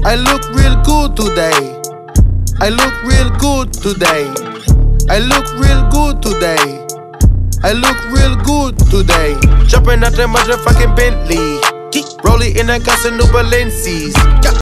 I look real good today. I look real good today. I look real good today. I look real good today. Jumping out that motherfucking Bentley. Rolling in that got some new Balenci's.